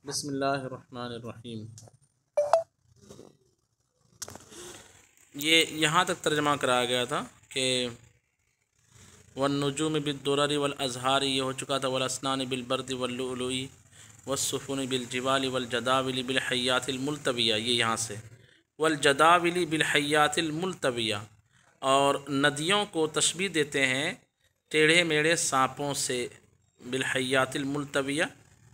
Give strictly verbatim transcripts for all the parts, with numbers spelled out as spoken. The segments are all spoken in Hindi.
बिस्मिल्लाहिर्रहमानिर्रहीम। ये यहाँ तक तर्जमा कराया गया था कि वन्नुजूम बिद्दुररि वल अज़हारी, ये हो चुका था। वल अस्नान बिलबर्दि वल्लुलुई वस्सुफुन बिलजिबालि वल जदाविलि बिलहय्यातिल मुल्तविया, ये यहाँ से वल जदाविलि बिलहय्यातिल मुल्तविया। और नदियों को तशबीह देते हैं टेढ़े मेढ़े सांपों से, बिलहय्यातिल मुल्तविया।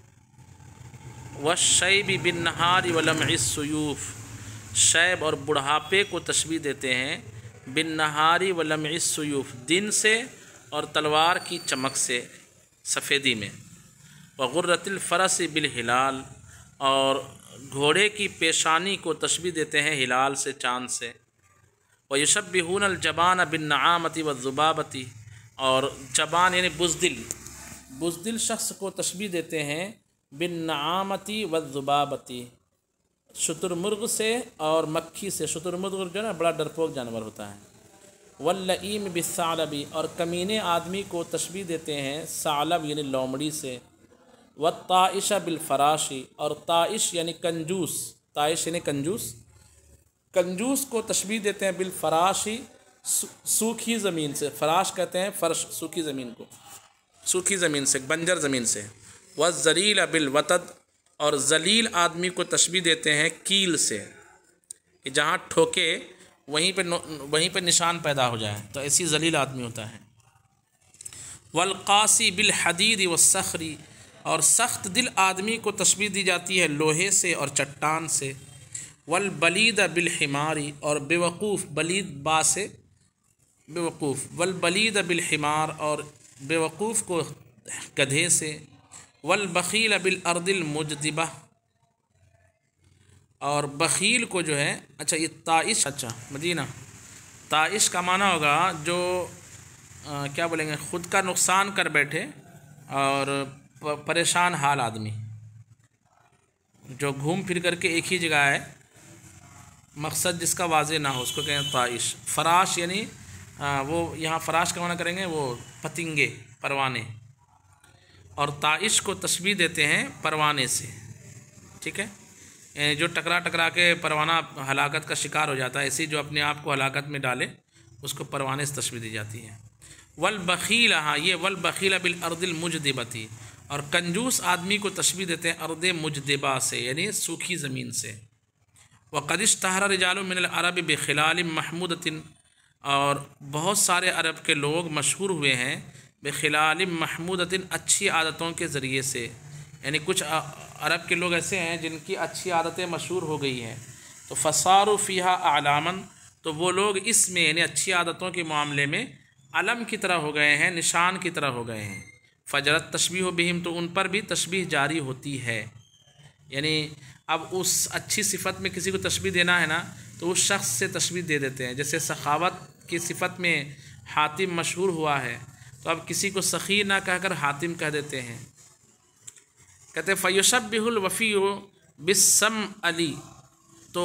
वश्शैबि बिन्नहारि वलमइस सुयूफ, शैब और बुढ़ापे को तशबीह देते हैं बिन्नहारि वलमइस सुयूफ, दिन से और तलवार की चमक से, सफ़ेदी में। वगुर्रतिल फ़रस बिल हिलाल, और घोड़े की पेशानी को तशबीह देते हैं हिलाल से, चाँद से। वयुशब्बिहून अल जबान बिन्नआमति वज़ुबाबति, और जबान यानी बुज़दिल, बुज़दिल शख्स को तशबीह देते हैं बिन्नआमति वज़ुबाबति, शुतुरमुर्ग से और मक्खी से। शुतुरमुर्ग जो है ना बड़ा डरपोक जानवर होता है। वल्लईम बिस्सालबी, और कमीने आदमी को तशबीह देते हैं सालब यानी लोमड़ी से। वत्ताइश बिलफराशी, और ताइश यानी कंजूस, ताइश यानी कंजूस, कंजूस को तशबीह देते हैं बिलफराशी, सूखी ज़मीन से। फराश कहते हैं फर्श, सूखी ज़मीन को, सूखी ज़मीन से, बंजर ज़मीन से। वज़लील बिलवतद, और जलील आदमी को तशबीह देते हैं कील से, कि जहाँ ठोके वहीं पे वहीं पे निशान पैदा हो जाए, तो ऐसी जलील आदमी होता है। वलक़ासी बिल हदीद वस्सखरी, और सख्त दिल आदमी को तशबीह दी जाती है लोहे से और चट्टान से। वल बलीद बिल हिमारी, और बेवकूफ़, बलीद बा से बेवकूफ़, वल बलीद बिल हिमार, और बेवकूफ़ को गधे से। वल बख़ील बिल अर्दिल मुजदिबा, और बख़ील को जो है, अच्छा ये ताइश, अच्छा मदीना, ताइश का माना होगा जो आ, क्या बोलेंगे, ख़ुद का नुकसान कर बैठे और परेशान हाल आदमी, जो घूम फिर करके एक ही जगह है, मकसद जिसका वाज़े ना हो, उसको कहें ताइश। फ़राश यानी वो यहाँ फ़राश का माना करेंगे वो पतिंगे, परवाने, और ताइश को तशबीह देते हैं परवाने से, ठीक है, जो टकरा टकरा के परवाना हलाकत का शिकार हो जाता है, ऐसी जो अपने आप को हलाकत में डाले उसको परवाने से तशबीह दी जाती है। वल बख़ील, हाँ ये वल बख़ील बिल अर्दिल मुजदिबती, और कंजूस आदमी को तशबीह देते हैं अर्द मुजदिबा से, यानी सूखी ज़मीन से। वक़द इश्तहरा रिजालुम मिनल अरब बिख़िलाल महमूदतिन, और बहुत सारे अरब के लोग मशहूर हुए हैं बिख़िलाल महमूदतिन, अच्छी आदतों के ज़रिए से, यानी कुछ अरब के लोग ऐसे हैं जिनकी अच्छी आदतें मशहूर हो गई हैं, तो फ़सारु फ़ीहा आलामन, तो वो लोग इसमें यानी अच्छी आदतों के मामले में अलम की तरह हो गए हैं, निशान की तरह हो गए हैं। फ़जरत तशबीह बिहिम, तो उन पर भी तशबीह जारी होती है। यानी अब उस अच्छी सिफ़त में किसी को तशबीह देना है ना, तो उस शख्स से तशबीह दे देते हैं। जैसे सखावत की सिफ़त में हातिम मशहूर हुआ है, तो अब किसी को सखी ना कहकर हातिम कह देते हैं। कहते फ़युशब्बिहुल वफ़ी बिस्सम अली, तो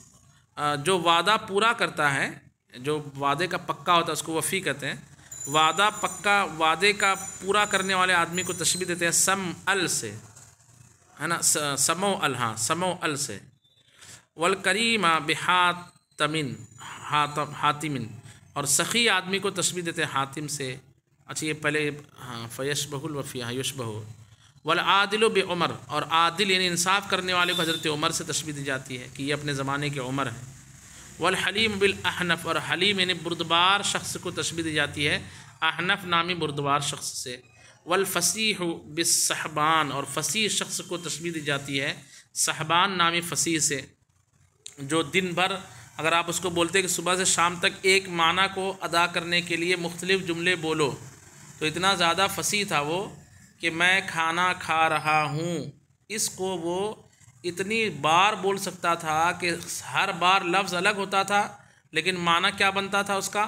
जो वादा पूरा करता है, जो वादे का पक्का होता है उसको वफ़ी कहते हैं। वादा पक्का, वादे का पूरा करने वाले आदमी को तशबीह देते हैं सम अल से, है ना, समो अल, हाँ समो अल से। वल करीमा बिहातमिन, हातम हातिमिन, और सखी आदमी को तशबीह देते हैं हातिम से। अच्छा ये पहले, हाँ फ़यशबहुल वफ़ी, हाँ युशबहु। वल आदिल बे उमर, और आदिल यानी इंसाफ़ करने वाले को हज़रत उमर से तशबीह दी जाती है कि ये अपने ज़माने के उमर हैं। वल हलीम बिल अहनफ़, और हलीम यानी बुर्दबार शख्स को तशबीह दी जाती है अहनफ़ नामी बुर्दबार शख्स से। वल फ़सीह बिस सहबान, और फ़सीह शख्स को तशबीह दी जाती है सहबान नामी फ़सीह से, जो दिन भर अगर आप उसको बोलते कि सुबह से शाम तक एक माना को अदा करने के लिए मुख्तलिफ़ जुमले बोलो, तो इतना ज़्यादा फ़सीह था वो कि मैं खाना खा रहा हूँ, इसको वो इतनी बार बोल सकता था कि हर बार लफ्ज़ अलग होता था, लेकिन माना क्या बनता था उसका,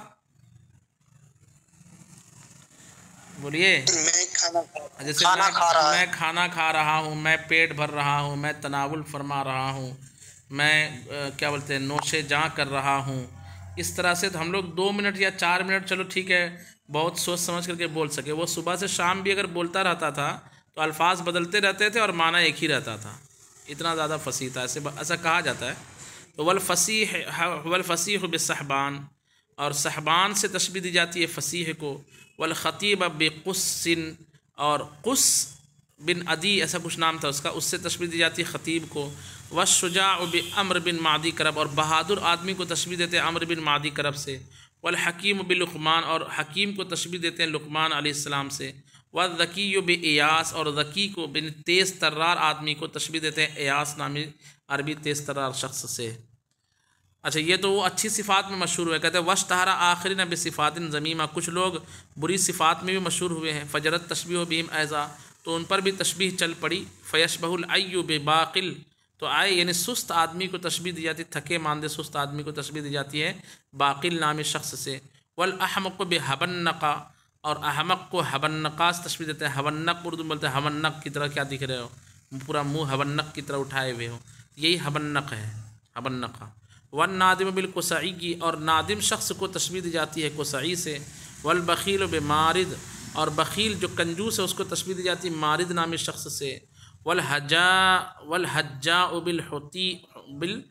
बोलिए। मैं खाना जैसे खाना मैं, खा रहा मैं खाना खा रहा हूँ, मैं पेट भर रहा हूँ, मैं तनावुल फरमा रहा हूँ, मैं क्या बोलते हैं नोशे जाँ कर रहा हूँ। इस तरह से तो हम लोग दो मिनट या चार मिनट चलो ठीक है बहुत सोच समझ करके बोल सके, वो सुबह से शाम भी अगर बोलता रहता था तो अल्फाज बदलते रहते थे और माना एक ही रहता था। इतना ज़्यादा फसीह था, ऐसे ऐसा कहा जाता है। तो वल फसीह वल फसीह बिसहबान, और सहबान से तशबीह दी जाती है फसीह को। वल ख़तीब बेक़ुस्सिन, और कुस बिन अदी ऐसा कुछ नाम था उसका, उससे तशबीह दी जाती है ख़तीब को। वश्शुजाअ बि अम्र बिन मादी करब, और बहादुर आदमी को तशबीह देते हैं अम्र बिन मादी करब से। वल हकीम बिल लुक़मान, और हकीम को तशबीह देते हैं लुक़मान अलैहिस्सलाम से। व ज़की बि इयास, और ज़की को बिन तेज़ तर्रार आदमी को तशबीह देते हैं इयास नामी अरबी तेज़ तर्रार शख्स से। अच्छा, ये तो वो अच्छी सिफ़ात में मशहूर हुए। कहते हैं वश्तहरा आखिरीन बिसिफ़ातिन ज़मीमा, कुछ लोग बुरी सिफ़ात में भी मशहूर हुए हैं। फ़जरत तशबीह बिहिम ऐज़ा, तो उन पर भी तशबीह चल पड़ी। फ़यशबहुल अय्यु बेबाक़िल, तो आए यानी सुस्त आदमी को तशबीह दी जाती है, थके मांदे सुस्त आदमी को तशबीह दी जाती है बाक़िल नामी शख्स से। वल अहमक़ बेहबन्नक़ा, और अहमक़ को हबन्नक़ा से तशबीह देते हैं। हबन्नक़ उर्दू में बोलते हैं हबन्नक़ की तरह क्या दिख रहे हो, पूरा मुँह हबन्नक़ की तरह उठाए हुए हो, यही हबन्नक़ है, हबन्नक़ा। वन नादिम बिल कुसई, और नादिम शख्स को तशबीह दी जाती है कुसई से। वल बख़ील बेमारिद, और बख़ील जो कंजूस है उसको तशबीह दी जाती है मारिद नामी शख्स से। वल हज्जा वल हज्जा बिल होती बिल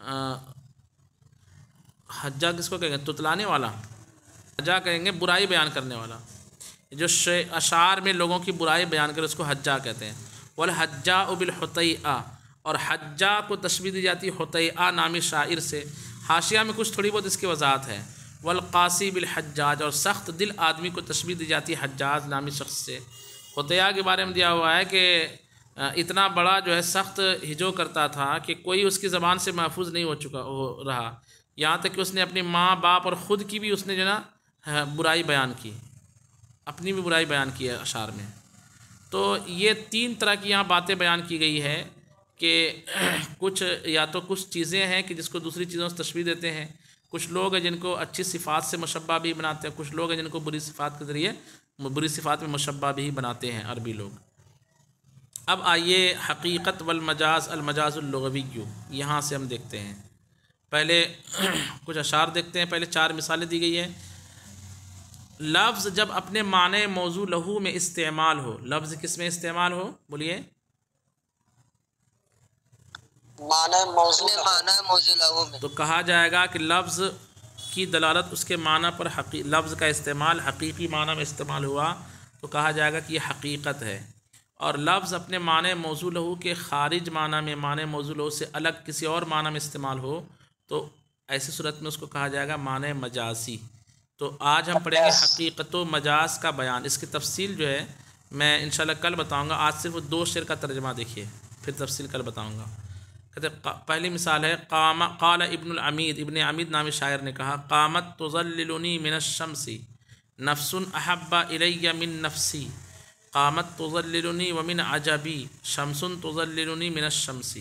हज्जा किसको कहेंगे, तुतलाने वाला, हज्जा कहेंगे बुराई बयान करने वाला, जो अशार में लोगों की बुराई बयान करे उसको हज्जा कहते हैं। वल हज्जा बिल हुतैआ, और हज्जा को तशबीह दी जाती है हुतैआ नामी शायर से। हाशिया में कुछ थोड़ी बहुत इसकी वजाहत है। वल क़ासी बिल हज्जाज, और सख्त दिल आदमी को तशबीह दी जाती है हज्जाज नामी शख्स से। हुतैया के बारे में दिया हुआ है कि इतना बड़ा जो है सख्त हिजो करता था कि कोई उसकी ज़बान से महफूज नहीं हो चुका हो रहा, यहाँ तक कि उसने अपनी माँ बाप और ख़ुद की भी उसने जो ना बुराई बयान की, अपनी भी बुराई बयान की है अशार में। तो ये तीन तरह की यहाँ बातें बयान की गई है कि कुछ या तो कुछ चीज़ें हैं कि जिसको दूसरी चीज़ों से तशबीह देते हैं, कुछ लोग हैं जिनको अच्छी सिफ़ात से मुशब्बा भी बनाते हैं, कुछ लोग हैं जिनको बुरी सिफ़ात के ज़रिए बुरी सिफ़ात में मुशब्बा भी बनाते हैं अरबी लोग। अब आइए हकीकत वल मजाज अल मजाजुल लुग़वी, यहाँ से हम देखते हैं। पहले कुछ अशार देखते हैं, पहले चार मिसालें दी गई हैं। लफ्ज़ जब अपने माने मौजू लहू में इस्तेमाल हो, लफ्ज़ किस में इस्तेमाल हो, बोलिए, माने मौजू लहू में, तो कहा जाएगा कि लफ्ज़ की दलालत उसके माना पर, हकी लफ्ज़ का इस्तेमाल हकीकी माना में इस्तेमाल हुआ तो कहा जाएगा कि यह हकीकत है। और लफ्ज़ अपने माने मौजू लहू के खारिज माना में, माने मौजू लहू से अलग किसी और माना में इस्तेमाल हो तो ऐसी सूरत में उसको कहा जाएगा माने मजाजी। तो आज हम पढ़ेंगे हकीकत व मजाज का बयान। इसकी तफसील जो है मैं इंशाल्लाह कल बताऊंगा। आज सिर्फ दो शेर का तर्जमा देखिए, फिर तफसील कल बताऊंगा। कहते पहली मिसाल है, कामा काला इब्नुल अमीद, इब्न अमीद नामी शायर ने कहा, कामत तुज़ल्लिलुनी मिनश्शम्सी नफ्सुन अहब्बा इलैया मिन नफ्सी, कामत तुज़ल्लिलुनी व मिन अजबी शम्सुन तुज़ल्लिलुनी मिनश्शम्सी।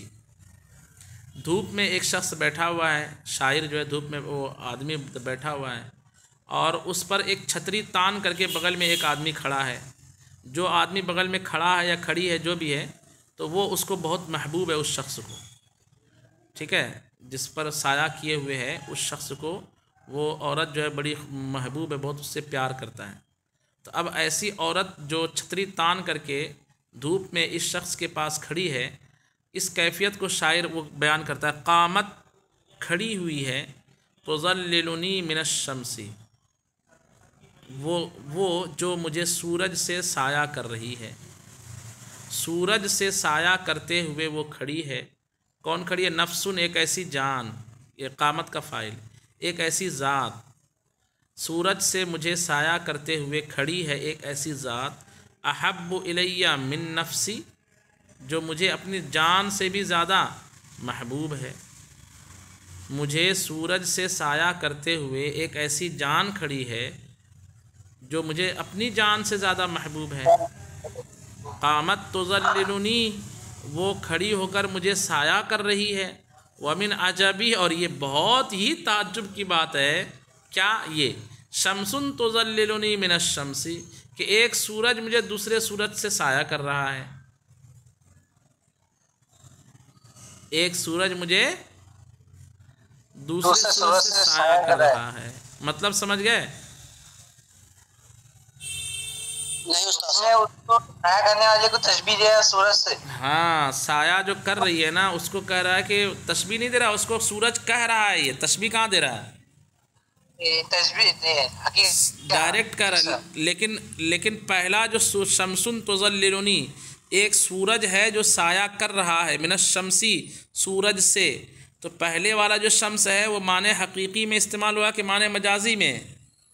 धूप में एक शख्स बैठा हुआ है, शायर जो है धूप में वो आदमी बैठा हुआ है और उस पर एक छतरी तान करके बगल में एक आदमी खड़ा है। जो आदमी बगल में खड़ा है या खड़ी है जो भी है, तो वो उसको बहुत महबूब है उस शख्स को, ठीक है, जिस पर साया किए हुए है उस शख्स को वो औरत जो है बड़ी महबूब है, बहुत उससे प्यार करता है। तो अब ऐसी औरत जो छतरी तान करके धूप में इस शख्स के पास खड़ी है, इस कैफियत को शायर वो बयान करता है, कामत खड़ी हुई है, तुज़ल्लिलुनी मिनश्शम्सी, वो वो जो मुझे सूरज से साया कर रही है, सूरज से साया करते हुए वो खड़ी है। कौन खड़ी है? नफ्सुन, एक ऐसी जान, ये कामत का फ़ाइल, एक ऐसी ज़ात, सूरज से मुझे साया करते हुए खड़ी है एक ऐसी ज़ात, अहब्बु इलैया मिन नफ्सी, जो मुझे अपनी जान से भी ज़्यादा महबूब है। मुझे सूरज से साया करते हुए एक ऐसी जान खड़ी है जो मुझे अपनी जान से ज़्यादा महबूब है। कामत तुज़ल्लिलुनी, वो खड़ी होकर मुझे साया कर रही है। वमिन अजबी, और ये बहुत ही ताज्जुब की बात है, क्या ये, शम्सुन तुज़ल्लिलुनी मिनश्शम्सी, कि एक सूरज मुझे दूसरे सूरज से साया कर रहा है, एक सूरज मुझे दूसरे सूरज से साया कर रहा है। मतलब समझ गए? नहीं उस्ताद। साया करने वाले को तशबीह दिया सूरज से। हाँ, साया जो कर रही है ना उसको कह रहा है कि तशबीह नहीं दे रहा, उसको सूरज कह रहा है, ये तशबीह कहाँ दे रहा है, तशबीह डायरेक्ट कर रहा है। लेकिन लेकिन पहला जो शमसुन तुज़ल्लिलुनी, एक सूरज है जो साया कर रहा है, मिनश शमसी, सूरज से। तो पहले वाला जो शम्स है वो माने हकीकी में इस्तेमाल हुआ कि माने मजाजी में।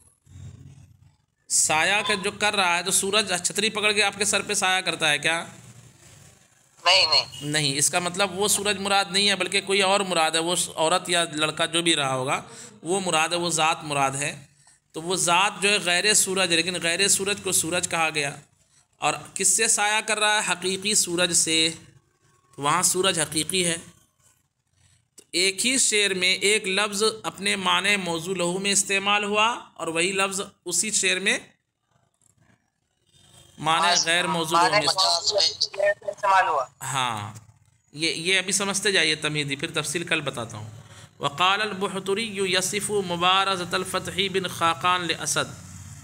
साया का जो कर रहा है, तो सूरज छतरी पकड़ के आपके सर पे साया करता है क्या? नहीं नहीं नहीं, इसका मतलब वो सूरज मुराद नहीं है, बल्कि कोई और मुराद है। वो औरत या लड़का जो भी रहा होगा वो मुराद है, वो ज़ात मुराद है। तो वो ज़ात जो है गैर सूरज है, लेकिन गैर सूरज को सूरज कहा गया। और किससे साया कर रहा है? हकीकी सूरज से। तो वहाँ सूरज हकीकी है। तो एक ही शेर में एक लफ्ज़ अपने माने मौजू लहू में इस्तेमाल हुआ और वही लफ्ज़ उसी शेर में माने गैर मौजू लहू में इस्तेमाल हुआ। हाँ, ये ये अभी समझते जाइए तमहीदी, फिर तफसील कल बताता हूँ। वक़ाल अल-बुहतुरी यसिफ़ु मुबारज़तल फ़तही बिन ख़ाक़ान ले असद।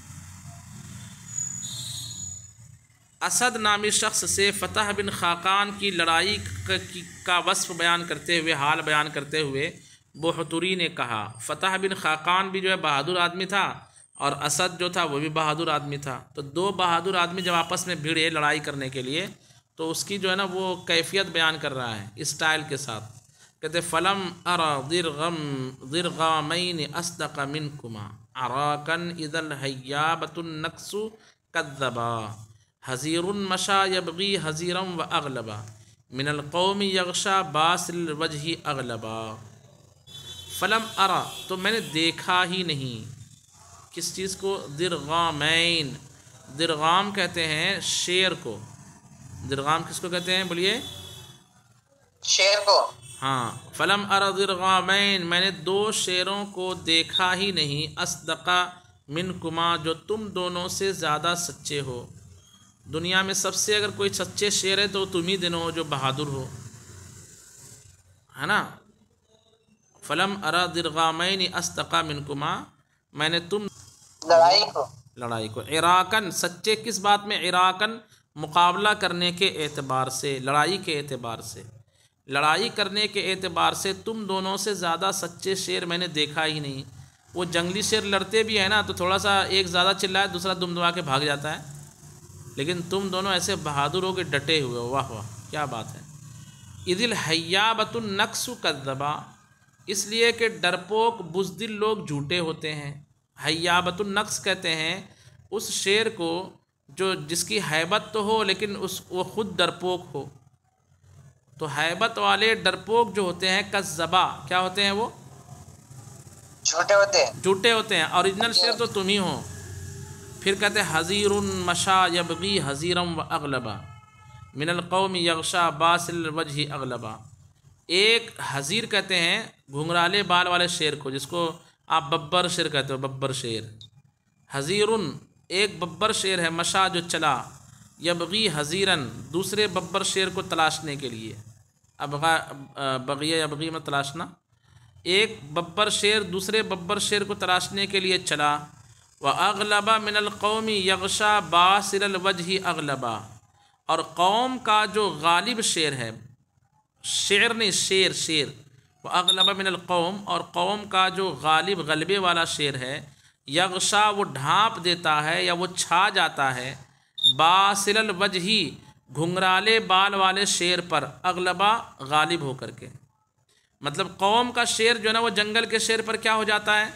असद नामी शख्स से फ़तह बिन ख़ाक़ान की लड़ाई का वस्फ़ बयान करते हुए, हाल बयान करते हुए बुहतुरी ने कहा, फ़तह बिन ख़ाक़ान भी जो है बहादुर आदमी था और असद जो था वो भी बहादुर आदमी था। तो दो बहादुर आदमी जब आपस में भिड़े लड़ाई करने के लिए, तो उसकी जो है ना वो कैफियत बयान कर रहा है स्टाइल के साथ। कहते फ़लम अरा दिरगम दिरगामैन अस्दक़ मिनकुमा अराकन इदल हय्याबतुन नक्सु कद्दबा हज़ीरुन मशा यबगी हज़ीरम व अगलबा मिनल कौमी यगशा बासिल वजही अगलबा। फ़लम अरा, तो मैंने देखा ही नहीं किस चीज़ को? दिरगामैन, दिरगाम कहते हैं शेर को। दिरगाम किसको कहते हैं बोलिए? शेर को। हाँ, फ़लम अरा दिरगामैन, मैंने दो शेरों को देखा ही नहीं, अस्दक़ा मिनकुमा, जो तुम दोनों से ज़्यादा सच्चे हो। दुनिया में सबसे अगर कोई सच्चे शेर है तो तुम ही दिन हो जो बहादुर हो, है ना। फ़लम अरा दिरगामैन अस्दक़ा मिनकुमा, मैंने तुम लड़ाई को लड़ाई को इराकन, सच्चे किस बात में? इराकन, मुकाबला करने के एतबार से, लड़ाई के एतबार से, लड़ाई करने के एतबार से तुम दोनों से ज़्यादा सच्चे शेर मैंने देखा ही नहीं। वो जंगली शेर लड़ते भी हैं ना तो थोड़ा सा एक ज़्यादा चिल्लाए दूसरा दुमदुमा के भाग जाता है, लेकिन तुम दोनों ऐसे बहादुर हो के डटे हुए हो। वाह वाह, क्या बात है। इदिल हय्याबतुन नक्सु कद्दबा, इसलिए कि डरपोक बुज़दिल लोग झूठे होते हैं। हय्याबतुन नक्स कहते हैं उस शेर को जो जिसकी हैबत तो हो लेकिन उस वो ख़ुद डरपोक हो। तो हैबत वाले डरपोक जो होते हैं कज़्ज़बा, क्या होते हैं? वो झूठे होते हैं, झूठे होते हैं। ओरिजिनल शेर तो तुम ही हो। फिर कहते हैं हज़ीरुन मशा यबगी हज़ीरम व अगलबा मिनल कौमी यगशा बासिल वजही अगलबा। एक हज़ीर कहते हैं घुंघराले बाल वाले शेर को, जिसको आप बब्बर शेर कहते हो, बब्बर शेर। हज़ीरुन, एक बब्बर शेर है, मशा जो चला, यबगी हज़ीरन, दूसरे बब्बर शेर को तलाशने के लिए। अबगा बगिया यबगी में तलाशना। एक बब्बर शेर दूसरे बब्बर शेर को तलाशने के लिए चला। व अगलबा मिनल कौमी यगशा बासिल वजही अगलबा, और कौम का जो गालिब शेर है, शेर नहीं शेर शेर, व अगलबा मिनल कौम, और कौम का जो गालिब गलबे वाला शेर है, यगशा वो ढांप देता है या वो छा जाता है, बासिल वजही घुंघराले बाल वाले शेर पर, अगलबा गालिब होकर के। मतलब कौम का शेर जो है ना वो जंगल के शेर पर क्या हो जाता है?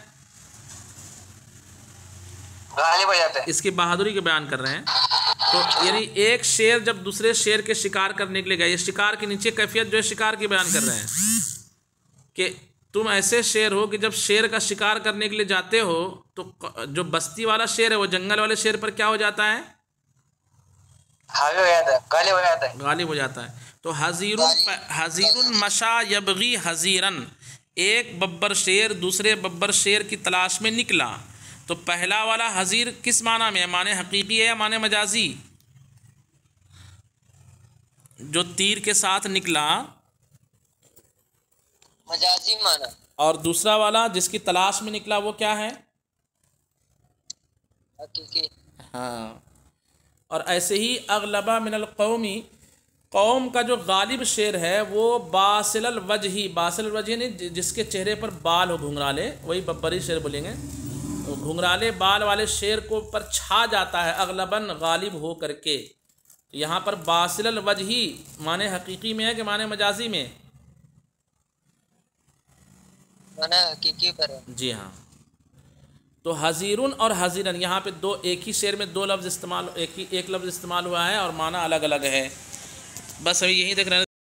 गालिब हो जाता है। इसकी बहादुरी के बयान कर रहे हैं। तो यानी एक शेर जब दूसरे शेर के शिकार करने के लिए गया, ये शिकार के नीचे कैफियत जो है शिकार की बयान कर रहे हैं कि तुम ऐसे शेर हो कि जब शेर का शिकार करने के लिए जाते हो तो जो बस्ती वाला शेर है वो जंगल वाले शेर पर क्या हो जाता है? हावी हो जाता है, गालिब हो जाता है, गालिब हो जाता है। तो हज़ीरुन हज़ीरुन मशा यबगी हज़ीरन, एक बब्बर शेर दूसरे बब्बर शेर की तलाश में निकला। तो पहला वाला हज़ीर किस माना में है? माने हकीकी है या माने मजाजी? जो तीर के साथ निकला मजाजी माना। और दूसरा वाला जिसकी तलाश में निकला वो क्या है? हकीकी। हाँ, और ऐसे ही अगलबा मिनल कौमी, कौम का जो गालिब शेर है वो बासिलल वजही, बासिल वजही नहीं जिसके चेहरे पर बाल हो घुंघराले, वही बब्बरी शेर बोलेंगे। तो घुंघराले बाल वाले शेर को पर छा जाता है अगलबन गालिब हो करके। तो यहाँ पर बासिलल वजही माने हकीकी में है कि माने मजाजी में? माने हकीकी पर है। जी हाँ। तो हजीरुन और हजीरन यहाँ पे दो, एक ही शेर में दो लफ्ज़ इस्तेमाल, एक ही एक लफ्ज़ इस्तेमाल हुआ है और माना अलग अलग है। बस अभी यही देख रहे हैं।